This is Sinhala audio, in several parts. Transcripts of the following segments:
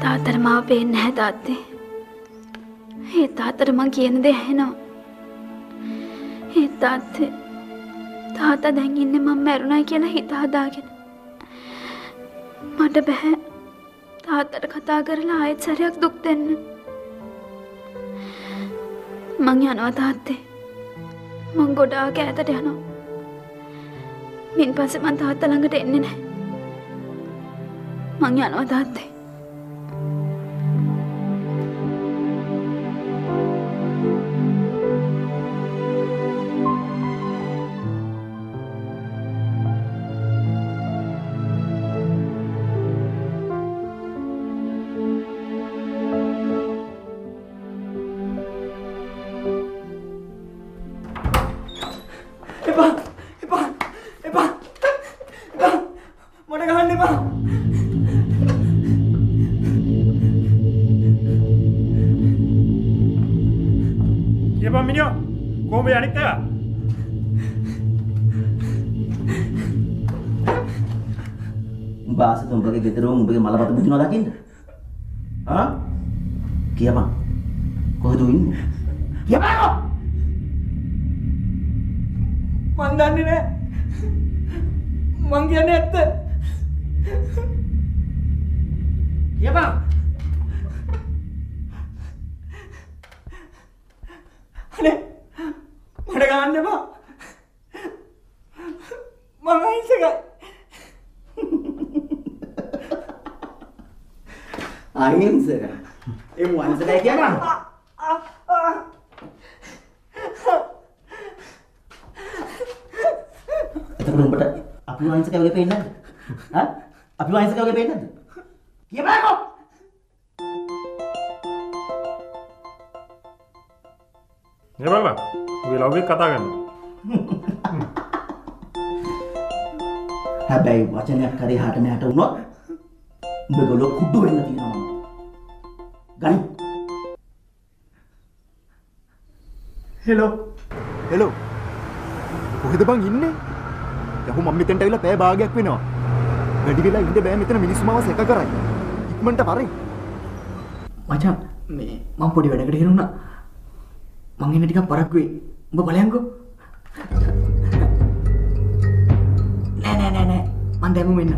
තාත්තට මාව පේන්නේ නැහැ තාත්තේ. ඒ තාත්තට මං කියන දේ ඇහෙනවා. ඒ තාත්තා දැන් ඉන්නේ මම මැරුණා කියලා හිත හදාගෙන. මට බෑ තාත්තට කතා කරලා ආයෙත් සැරයක් දුක් දෙන්න. මං යනවා තාත්තේ. මං ගොඩාක් ඈතට යනවා. මින් පස්සේ මං තාත්තා ළඟට එන්නේ නැහැ. මං යනවා තාත්තේ. උඹගේ ගෙදර උඹගේ මලපත බුදිනවා දකින්න. ආ? කියපන්. කොහෙද ඉන්නේ? කියපන්කෝ. මන් දන්නේ නැහැ. මං කියන්නේ ඇත්ත. කියපන්. අනේ මට ගන්න එපා. මම අහිංසකයි. අහිංසක. ඒ වංශකයි කියනවා. එතකොට උඹට අපි වංශකයි වගේ පේන්නේ නැද්ද? හා? අපි වංශකයි වගේ පේන්නේ නැද්ද? කියපන්කෝ. නේ බබා. ඔය ලව්වේ කතා කරනවා. හැබැයි වචනයක් කරේ හට මෙහාට වුණොත් උඹගොල්ලෝ කුඩු වෙන්න තියෙනවා. ගනි. හෙලෝ. කොහෙද බං ඉන්නේ? යහෝ මම මෙතෙන්ට ඇවිල්ලා පැය භාගයක් වෙනවා. වැඩි වෙලා ඉන්න බෑ මෙතන මිනිස්සු මාව සැක කරයි. ඉක්මනට පරින්. මචං මේ මම පොඩි වැඩකට හිරුණා. මං එන්න ටිකක් පරක්කු වෙයි. උඹ බලයන්කෝ. නෑ. මං දැම්මු වෙන්න.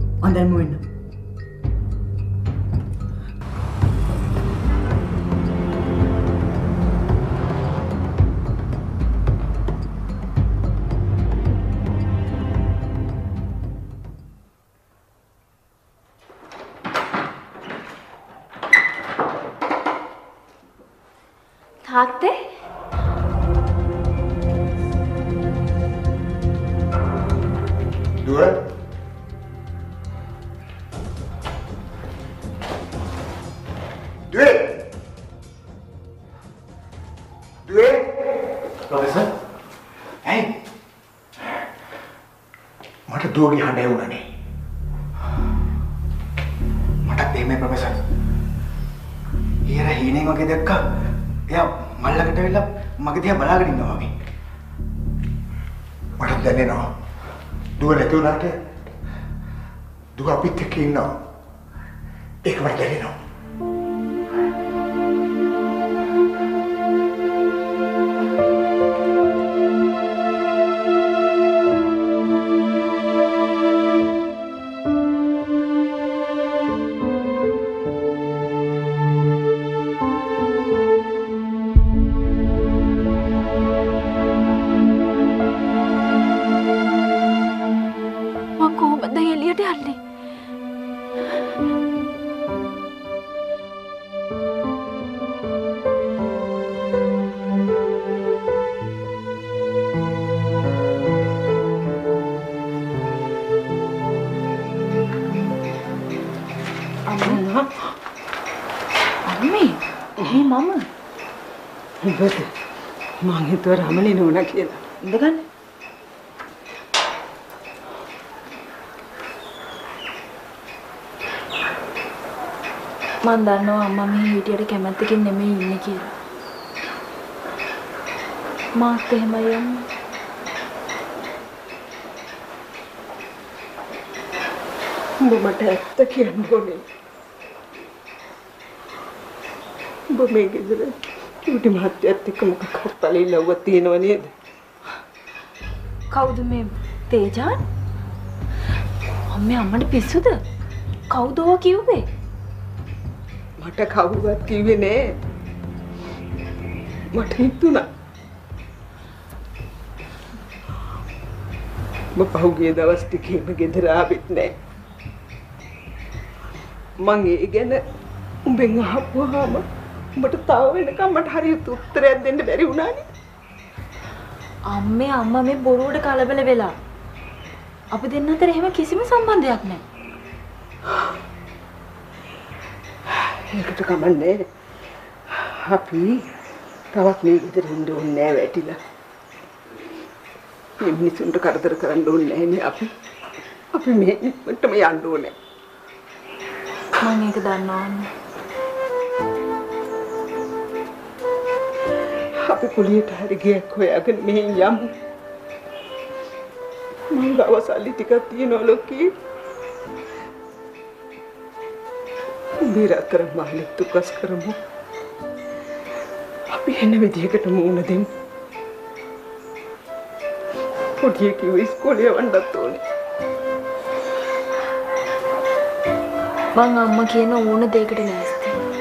තාත්තේ දුර ප්‍රොෆෙසර් ඇයි මට දුවගේ හඬ ඇහුණානේ මට දෙමේ ප්‍රොෆෙසර් ඊයර හීනෙන් වගේ දැක්කා එයා මල්ලකට වෙලා මගේ දිහා බලාගෙන ඉන්නවා වගේ මට දැනෙනවා දුව නැති වුණාට දුව අපිත් එක්ක ඉන්නවා ඒක මට දැනෙනවා මං හිතුවා රමණී නෝනා කියලා. ඉඳගන්න. මං දන්නවා අම්මා මේ හිටියට කැමැත්තකින් නෙමෙයි ඉන්නේ කියලා. මාත් එහෙමයි යන්නේ. උඹ මට ඇත්ත කියන්න ඕනේ. උඹ මේ ගෙදර චූටි මහත්තයත් එක්ක මොකක් හරි පළීලව්වක් තියෙනව නේද? කවුද මේ තේජාන්? අම්මට පිස්සුද? කවුද ඔය කිව්වේ? මට කවුරුවත් කිව්වේ නෑ. මට හිතුණා. මම පහුගිය දවස් ටිකේම ගෙදර ආවෙත් නෑ. මං ඒ ගැන උඹෙන් අහපුවාම උඹට තව වෙනකම් මට හරියට උත්තරයක් දෙන්න බැරි වුණානේ. අම්මා මේ බොරුවට කලබල වෙලා. අපි දෙන්න අතර එහෙම කිසිම සම්බන්ධයක් නැහැ. ඒකට කමන්නේ. අපි තවත් මේ ගෙදර ඉන්න ඕනේ නෑ වැටිලා. මේ මිනිසුන්ට කරදර කරන්න ඕනේ නැහැ නේ අපි. අපි මේ ඉක්මනටම යන්න ඕනේ. මම ඒක දන්නවා. අපි කුලියට හරි ගියක් හොයාගෙන මෙහෙන් යමු. මම ගවසල්ලි ටිකක් තියනවා ලොකී. බිරතර මාලික් තුකස් කරමු. අපි එන විදිහකට මුණ දෙමු. පොඩි කිව්ව ඉස්කෝලේ යවන්නත් ඕනේ. මං අම්මා කියන ඕන දෙයකට ලෑස්ති.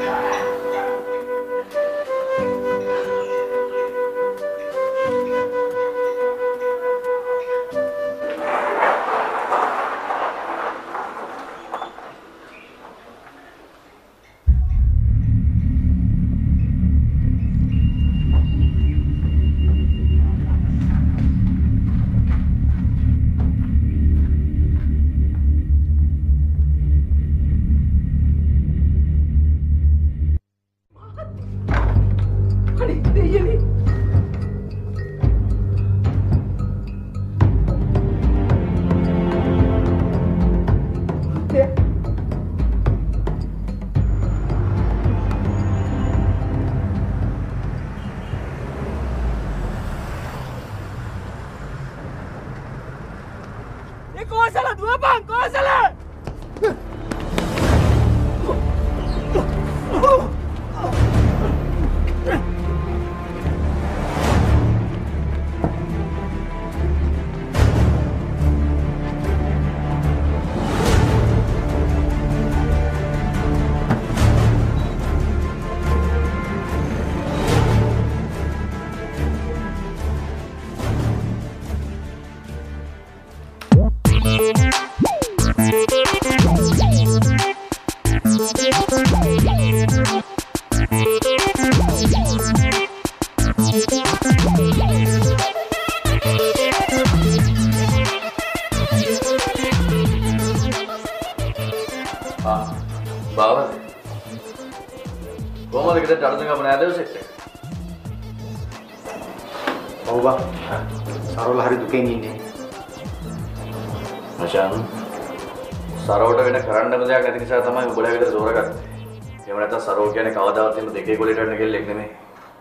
සරෝට වෙන කරන්න දෙයක් නැති නිසා තමයි උඹලා විතර සෝරගත්තේ. එහෙම නැත්නම් සරෝ කියන්නේ කවදාවත් එහෙම දෙකේ ගොලේට යන කෙල්ලෙක් නෙමෙයි.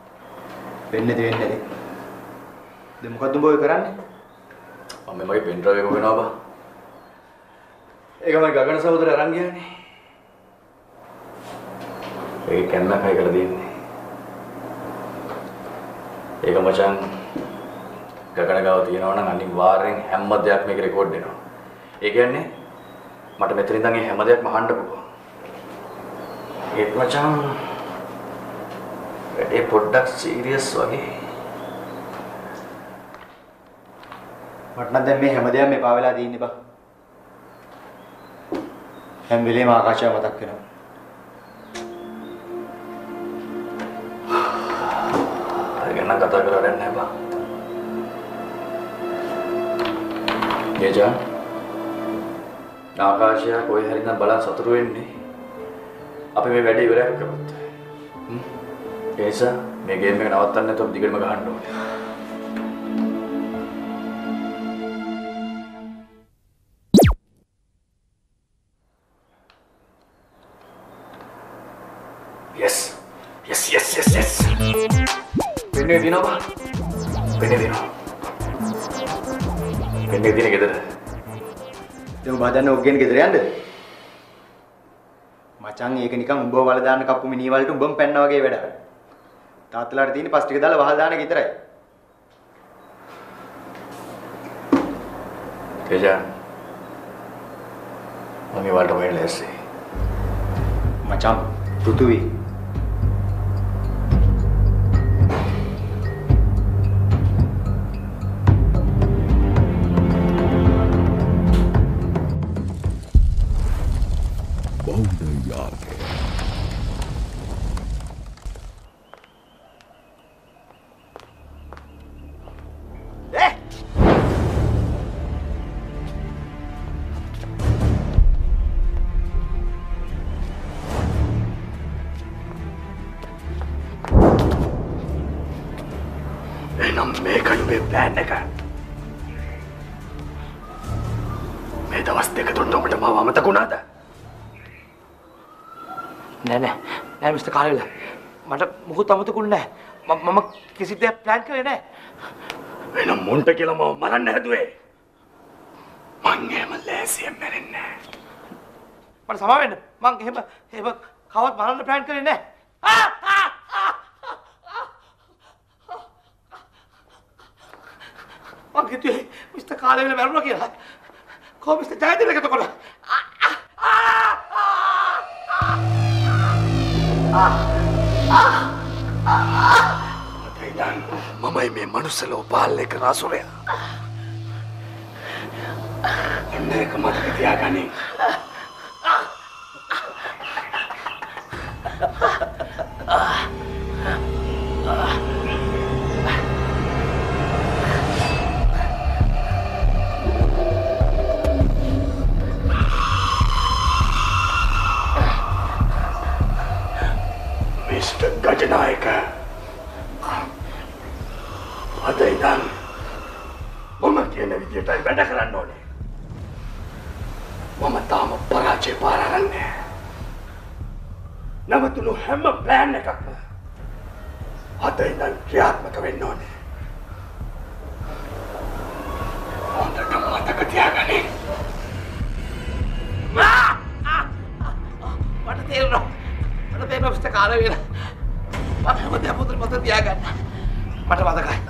වෙන්නේ දෙන්නේ. දැන් මොකද්ද උඹ ඔය කරන්නේ? මම මගේ පෙන් ඩ්‍රයිව් එක වෙනවා බා. ඒක මගේ ගගන සහෝදරය අරන් ගියානේ. ඒක කන්නක් හයි කරලා දෙන්නේ. ඒක මචං ගගන ගාව තියනවා නම් අනිවාර්යෙන් හැම දෙයක් මේක රෙකෝඩ් වෙනවා. ඒ කියන්නේ මට මෙතන ඉඳන් මේ හැම දෙයක්ම අහන්න පුළුවන්. ඒත් මචං ඒ පොඩ්ඩක් සීරියස් වගේ. මට නම් දැන් මේ හැම දෙයක්ම එපා වෙලා තියෙන්නේ බා. හැම වෙලේම ආකාශය මතක් වෙනවා. ඒක නම් කතා කරලා නැහැ බා. එජා ආකාශය කොයි හරි නම් බලන් සතුටු වෙන්නේ. අපි මේ වැඩේ ඉවරයක් කරමු. ඒ නිසා මේ ගේම් එක නවත්තන්න නැතුව දිගටම ගහන්න ඕනේ. Yes. Penek dino apa? Penek dino ගෙදර. දැන් ඔබ හදන්නේ ඔක්ගෙන් ගෙදර යන්නද? මචං ඒක නිකන් උඹව වල දාන්න කප්පු මිනී වලට උඹම පැන්නා වගේ වැඩක්. තාත්තලාට තියෙන්නේ පස් ටික දාලා වහල් දාන එක විතරයි. තේජා මගේ වලට වෙන්න ලැස්ති. මචං පෘථුවි නෑ මිස්ටර් කාලෙල මට මොකුත් අමතකුන්නේ නෑ මම කිසි දෙයක් ප්ලෑන් කරේ නෑ වෙන මොන්ට කියලා මම මරන්න හැදුවේ මං එහෙම ලෑසියෙන් මැරෙන්නේ නෑ මට සමා වෙන්න මං එහෙම කවවත් මරන්න ප්ලෑන් කරේ නෑ මං කිව්වේ මිස්ටර් කාලෙල මැරුණා කියලා කොහොම මිස්ටර් ජයතිලක එතකොට මමයි මේ මනුස්සලෝ පාලනය කරන අසුරයා. ඔන්න ඒක මතක තියාගනින්. මිස්ටර් ගජනායක අද ඉඳන් මම කියන විදියටයි වැඩ කරන්න ඕනේ. මම තාම පරාජය පාරන්නේ. නවතුණු හැම ප්ලෑන් එකක්ම අද ඉඳන් ක්‍රියාත්මක වෙන්න ඕනේ. හොඳට මතක තියාගන්න. මට තේරුණා. මට තේරුණා මිස්ටර් කාලෙල. මම හැමදාම මතක තියාගන්න. මට මතකයි.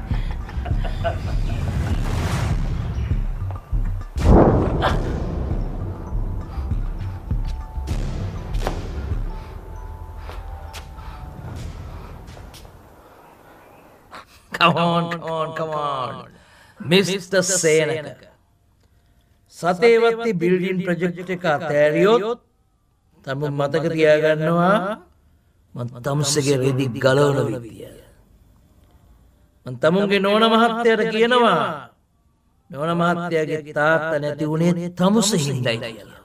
Come on. Mr. Senaka. සතේවත්ති බිල්ඩින් ප්‍රොජෙක්ට් එක අතෑරියොත් තම මතක තියාගන්නවා මම තමුසේගේ රෙදි ගලවන විදිය. මම තමුන්ගේ නෝන මහත්තයාට කියනවා නෝන මහත්තයාගේ තාත්තා නැති වුණේ තමුසේ හින්දායි කියලා.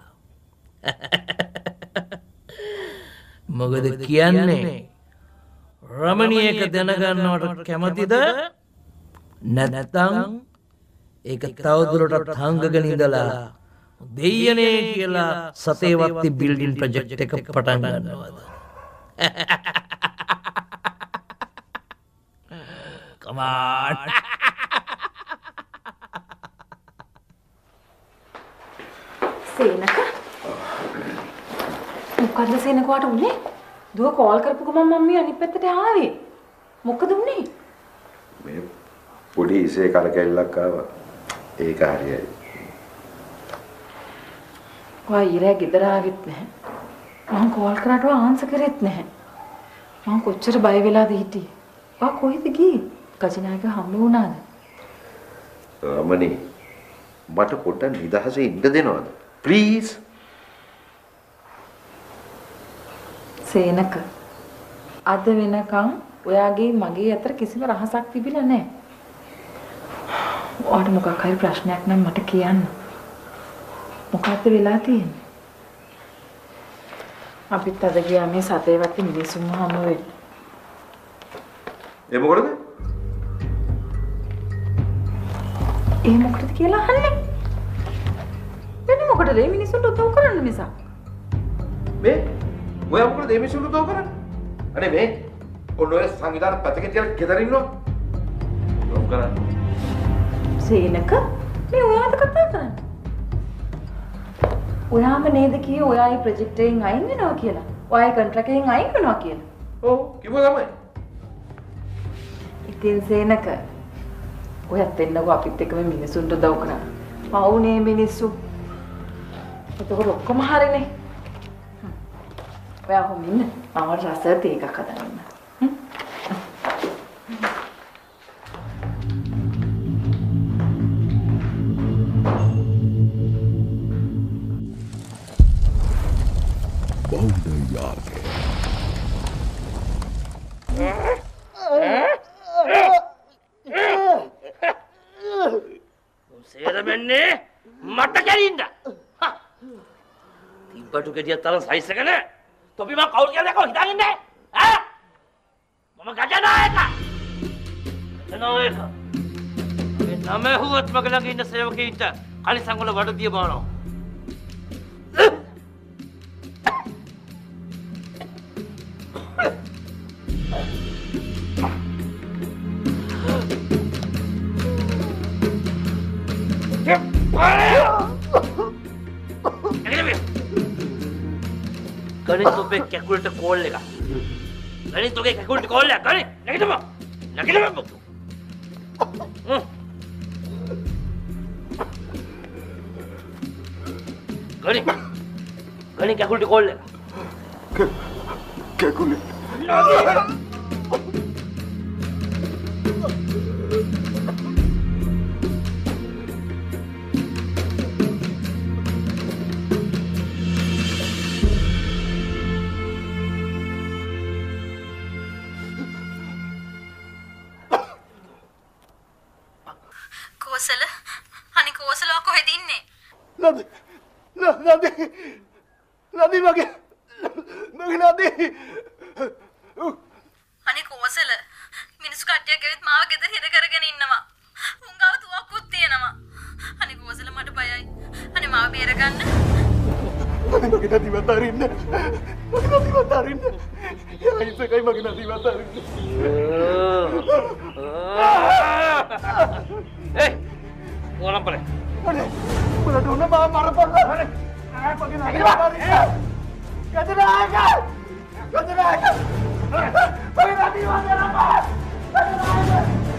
මොකද කියන්නේ රමණීයක දැනගන්නවට කැමතිද නැත්නම් ඒක තවදුරටත් හංගගෙන ඉඳලා දෙයනේ කියලා සතේවත්ති බිල්ඩින් ප්‍රොජෙක්ට් එක පටන් ගන්නවද? Come on. සේනක මොකද්ද සේනකවට උනේ? දුව කෝල් කරපු ගමන් මම්මී අනිත් පැත්තට ආවේ. මොකද උනේ? මේ පොඩි ඉසේ කරකැල්ලක් ආවා. ඒක හරියයි. ඔය ඉරේ ගෙදර ආවෙත් නැහැ. මම කෝල් කරාට ආන්සර් කරෙත් නැහැ. මම කොච්චර බය වෙලාද හිටියේ. ඔයා කොහෙද ගියේ? ගජනායක හම්බ වුණාද? රමණී මට පොඩ්ඩක් නිදහසේ ඉන්න දෙනවද? ප්ලීස්. සේනක අද වෙනකන් ඔයාගේ මගේ අතර කිසිම රහසක් තිබිලා නැහැ. ඔයාට මොකක් හරි ප්‍රශ්නයක් නම් මට කියන්න. මොකක්ද වෙලා තියෙන්නේ? අපිත් අද ගියා මේ සතේවත්ති මිනිසුන් හම්බ වෙන්න. ඒ මොකටද? ඒ මොකටද කියලා අහන්නේ? වෙන මොකටද මේ මිනිසුන්ට උදව් කරන්න මිසක්? මේ ඔයා මොකටද මේ මිනිසුන්ට උදව් කරන්නේ? අනේ මේ ඔන්න ඔය සංවිධාන පැත්තකින් තියලා ගෙදර ඉන්නවා. උදව් කරන්න. සේනක මේ ඔයාට කතා කරන්නේ. ඔයාම නේද කියේ ඔයාගේ ප්‍රොජෙක්ට් එකෙන් අයින් වෙනවා කියලා. ඔයාගේ කොන්ට්‍රැක්ට් එකෙන් අයින් වෙනවා කියලා. ඔව් කිව්වා තමයි. ඉතින් සේනක ඔයත් එන්නකෝ අපිත් එක්කම මිනිසුන්ට උදව් කරන්න. පවුනේ මිනිස්සු. එතකොට ඔක්කොම හරිනේ. ඔයා කොහොම ඉන්න? මම රස තේ එකක් හදන්න. සේරමන්නේ මට කැරින්ද? තිබ්බටු ගෙඩියක් තරම් සයිස් එක නෑ. තොපි මං කවුරු කියලා දැක්කම හිතාගෙන ඉන්නේ ඈ? මම ගජනායක. ගජනායක. මේ නම හුවත් මග ළඟ ඉන්න සේවකයින්ට කලිසම් වල වඩදිය බානවා. Gani tope calculate call lega. Gani tope calculate call lega. Gani, nakita mo. Nakita mo. Gani. Gani calculate call lega. Calculate. Gajanaga!